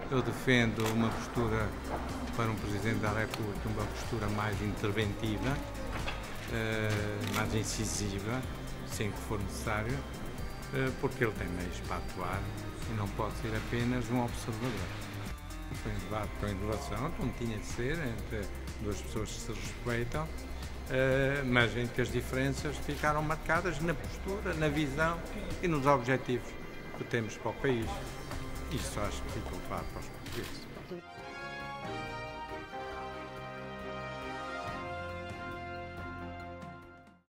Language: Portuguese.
Eu defendo uma postura para um Presidente da República, uma postura mais interventiva, mais incisiva, sem que for necessário, porque ele tem meios para atuar e não pode ser apenas um observador. Foi um debate com inovação, como tinha de ser, entre duas pessoas que se respeitam, mas em que as diferenças ficaram marcadas na postura, na visão e nos objetivos que temos para o país. Isso acho que fica claro para os portugueses.